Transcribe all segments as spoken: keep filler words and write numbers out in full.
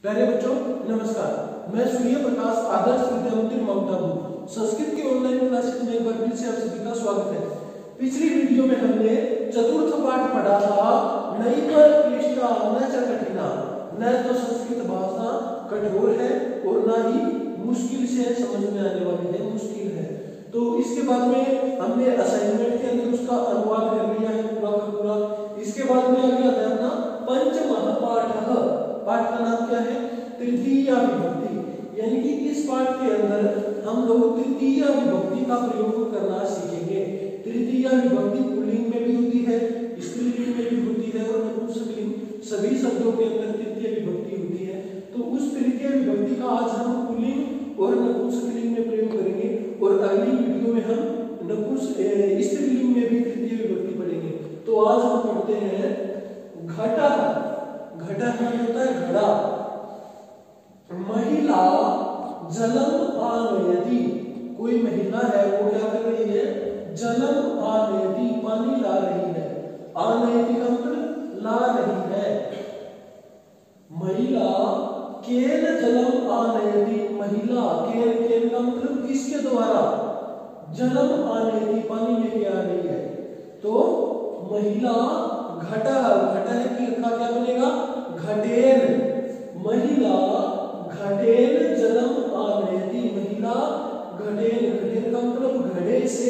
प्यारे बच्चों नमस्कार, मैं सूर्य प्रकाश आदर्श विद्या मंदिर माउंट आबू संस्कृत के ऑनलाइन क्लासेस में एक बार फिर से आप सभी का स्वागत है। पिछली वीडियो में हमने चतुर्थ पाठ पढ़ा था नई पर क्लिष्टा न च कठिना। न तो संस्कृत भाषा कठोर है और न ही मुश्किल से समझ में आने वाली है, मुश्किल है। तो इसके बाद में हमने असाइनमेंट के अंदर उसका अनुवाद कर लिया है पूरा का पूरा। इसके बाद में आ गया था अपना पंचमः पाठ। पाठ का नाम क्या है? तृतीय विभक्ति। यानी कि इस पाठ के अंदर हम लोग तृतीय विभक्ति का प्रयोग करना सीखेंगे। तृतीय विभक्ति पुल्लिंग में भी होती है, स्त्रीलिंग में भी होती है और नपुंसकलिंग, सभी शब्दों के अंदर तृतीय विभक्ति होती है। तो उस तृतीय विभक्ति का आज हम पुल्लिंग और नपुंसकलिंग में प्रयोग करेंगे और अगली वीडियो में हम नपुंस स्त्रीलिंग में भी तृतीय विभक्ति पढ़ेंगे। तो आज हम पढ़ते हैं घटा। घटा क्या होता है? घड़ा। महिला जलम आनयति। कोई महिला है वो क्या कर रही है? जलम आनयति, पानी ला रही है। आनयति का मतलब ला रही है। महिला केन जलम आनयति। महिला केन, केन का मतलब किसके द्वारा? जलम आनयति, पानी लेके आ रही है। तो महिला घटा, घटा है कि का क्या बनेगा? घटेन। महिला घटेन जलम आनयति। महिला घटेन, घटेन का मतलब घड़े से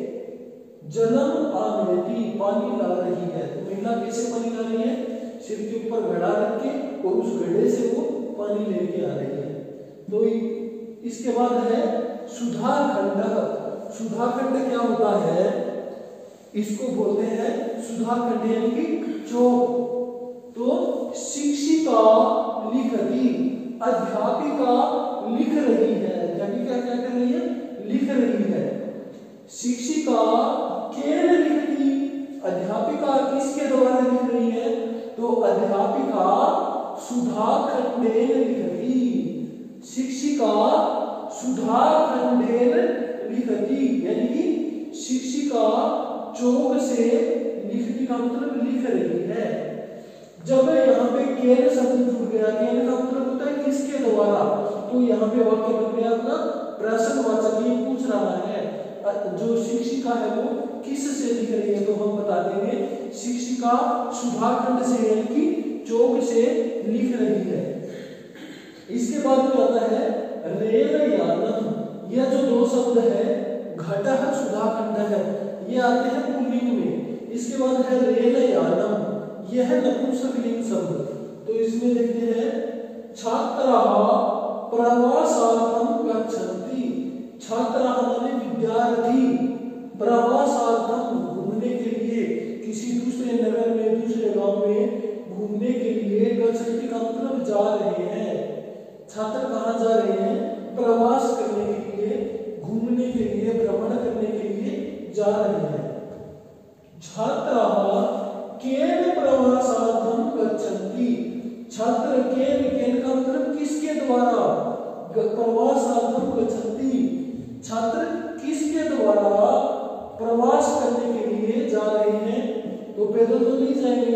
जलम आनयति, पानी ला रही है। तो महिला कैसे पानी ला रही है? सिर के ऊपर घड़ा रख के और उस घड़े से वो पानी लेके आ रही है। तो इसके बाद है सुधाखंड। सुधाखंड क्या होता है? इसको बोलते हैं सुधाखंड यानी कि चौक। तो शिक्षिका लिखती, अध्यापिका लिख रही है। अध्यापिका क्या कर रही है? लिख रही है। शिक्षिका केन लिखती। अध्यापिका किसके द्वारा लिख रही है? तो अध्यापिका सुधाखंडेन लिखती। शिक्षिका सुधाखंडेन लिखती यानी कि शिक्षिका चौक से लिखती का मतलब लिख रही है। जब यहाँ पे केन शब्द जुड़ गया, केन का मतलब होता है किसके द्वारा, तो यहाँ पे वाक्य बन गया अपना प्रश्नवाचक। ये पूछ रहा है जो शिक्षिका है वो किस से लिख रही है, तो हम बता देंगे शिक्षिका सुधाखंड से यानी कि चौक से लिख रही है। इसके बाद में आता है रेलयानम। यह जो दो शब्द है घटः सुधाखंड है, ये आते हैं पुल्लिंग में। इसके बाद है रेलयानम, यह है नपुंसकलिंग शब्द। तो इसमें देखते हैं छात्राः प्रवासार्थं गच्छन्ति। छात्राः माने विद्यार्थी, प्रवासार्थं घूमने के लिए, किसी दूसरे नगर में, दूसरे गांव में घूमने के लिए, गच्छन्ति का मतलब जा रहे हैं। छात्र कहाँ जा रहे हैं? प्रवास करने के लिए, घूमने के लिए, भ्रमण करने के लिए जा रहे हैं। छात्राः केन प्रवासार्थं गच्छन्ति। छात्र केन, केन का मतलब किसके द्वारा? प्रवासार्थं गच्छन्ति, छात्र किसके द्वारा प्रवास करने के लिए जा रहे हैं? तो पैदल तो नहीं जाएंगे।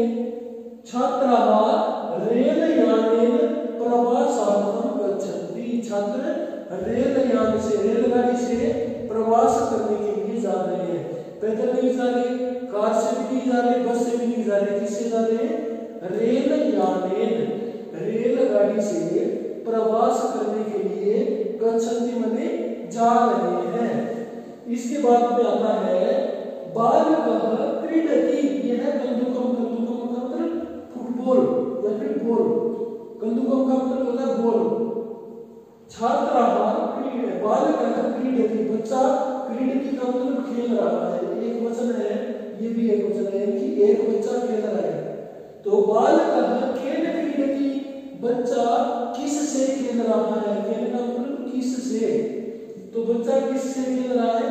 छात्राः रेलयानेन प्रवासार्थं गच्छन्ति। छात्र रेलयान से, रेलगाड़ी से प्रवास करने के लिए जा रहे हैं। पैदल नहीं जा रहे, कार से भी नहीं जा रहे, बस से भी नहीं जा रहे, किससे जा रहे हैं? रेलयानेन, रेलगाड़ी से प्रवास करने के लिए गच्छन्ति माने जा रहे हैं। इसके बाद में आता है बालकः क्रीडति। यह है कंदुकम। कंदुकम का मतलब फुटबॉल या फिर बॉल। कंदुकम का मतलब होता है बॉल। छात्राः क्रीड, बालकः क्रीडति, बच्चा क्रीडति का मतलब खेल रहा है। एक वचन है, ये भी एक वचन है कि एक बच्चा खेल रहा है। तो बालकः केन क्रीडति, बच्चा किस से खेल रहा है? केन का मतलब किस से, तो बच्चा किस से खेल रहा है?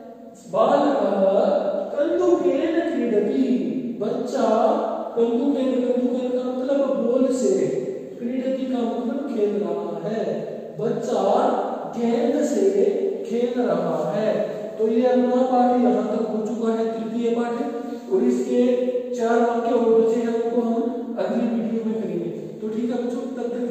बालकः कन्दुकेन क्रीडति, बच्चा कन्दुकेन, कन्दुकेन का मतलब बॉल से, क्रीडति का मतलब खेल रहा है। बच्चा गेंद से खेल रहा है। तो ये अपना पाठ यहाँ तक हो चुका है, तृतीय पाठ। और इसके चार वाक्य और बचे हैं, उनको हम अगली वीडियो में करेंगे। तो ठीक है बच्चों, तब तक